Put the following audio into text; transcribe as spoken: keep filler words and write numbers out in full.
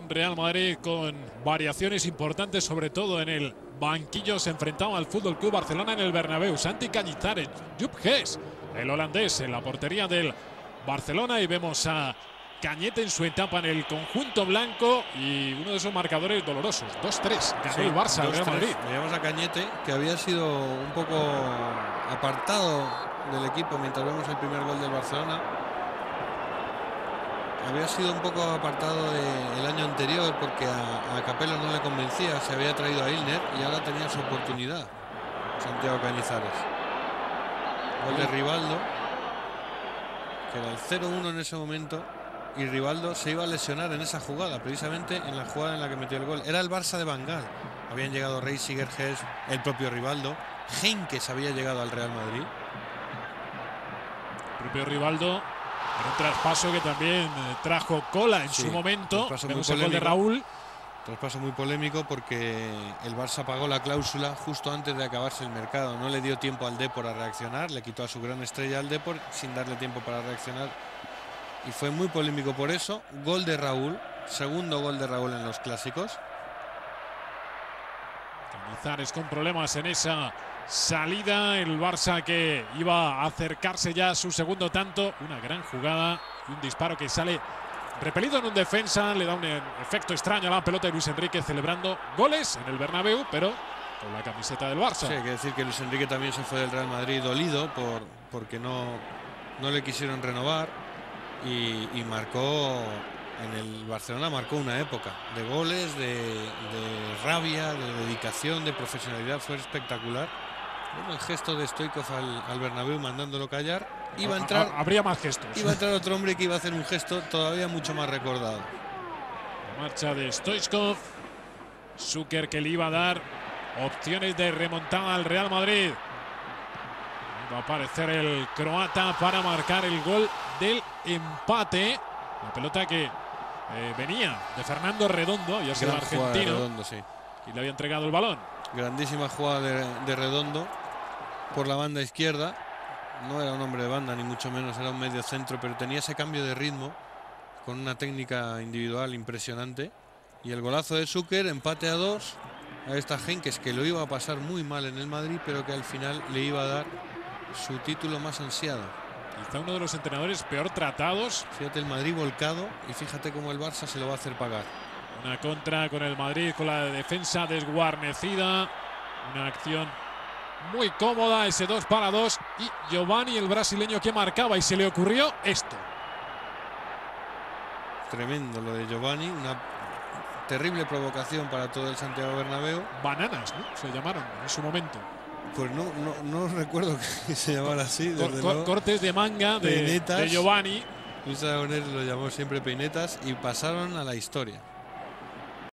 un Real Madrid con variaciones importantes, sobre todo en el banquillo. Se enfrentaba al Fútbol Club Barcelona en el Bernabéu. Santi Cañizares, Jupp Heynckes, el holandés, en la portería del Barcelona, y vemos a Cañete en su etapa en el conjunto blanco y uno de esos marcadores dolorosos. dos tres, ganó sí, el Barça al Real Madrid. Veíamos a Cañete, que había sido un poco apartado del equipo mientras vemos el primer gol del Barcelona. Había sido un poco apartado del año anterior porque a, a Capello no le convencía, se había traído a Ilner y ahora tenía su oportunidad Santiago Cañizares. Gol de Rivaldo, que era el cero uno en ese momento, y Rivaldo se iba a lesionar en esa jugada, precisamente en la jugada en la que metió el gol. Era el Barça de Van Gaal. Habían llegado Reisiger, Hess, el propio Rivaldo. Heynckes había llegado al Real Madrid. El propio Rivaldo, en un traspaso que también eh, trajo cola en Sí, su momento. Vemos el gol de Raúl. Traspaso muy polémico porque el Barça pagó la cláusula justo antes de acabarse el mercado. No le dio tiempo al Depor a reaccionar, le quitó a su gran estrella al Depor sin darle tiempo para reaccionar. Y fue muy polémico por eso. Gol de Raúl, segundo gol de Raúl en los clásicos. Cañizares con problemas en esa salida. El Barça que iba a acercarse ya a su segundo tanto. Una gran jugada y un disparo que sale repelido en un defensa. Le da un efecto extraño a la pelota de Luis Enrique, celebrando goles en el Bernabéu, pero con la camiseta del Barça. Sí, hay que decir que Luis Enrique también se fue del Real Madrid dolido por, porque no, no le quisieron renovar. Y, y marcó en el Barcelona, marcó una época de goles, de, de rabia, de dedicación, de profesionalidad. Fue espectacular. Bueno, el gesto de Stoichkov al, al Bernabéu mandándolo callar. Iba a entrar, habría más gestos. Iba a entrar otro hombre que iba a hacer un gesto todavía mucho más recordado. La marcha de Stoichkov, Zucker, que le iba a dar opciones de remontada al Real Madrid. Va a aparecer el croata para marcar el gol del empate. La pelota que eh, venía de Fernando Redondo, ya sea el argentino, Redondo, sí. y le había entregado el balón. Grandísima jugada de, de Redondo por la banda izquierda. No era un hombre de banda, ni mucho menos, era un medio centro, pero tenía ese cambio de ritmo con una técnica individual impresionante. Y el golazo de Zucker, empate a dos. A esta Heynckes, que lo iba a pasar muy mal en el Madrid, pero que al final le iba a dar su título más ansiado. Quizá uno de los entrenadores peor tratados. Fíjate, el Madrid volcado, y fíjate cómo el Barça se lo va a hacer pagar. Una contra con el Madrid, con la defensa desguarnecida. Una acción muy cómoda, ese dos para dos. Y Giovanni, el brasileño, que marcaba, y se le ocurrió esto. Tremendo lo de Giovanni, una terrible provocación para todo el Santiago Bernabéu. Bananas, ¿no? Se llamaron en su momento. Pues no, no, no recuerdo que se llamara así. Cor, cor, cortes de manga de, de Giovanni. Luis Aragonés lo llamó siempre peinetas y pasaron a la historia.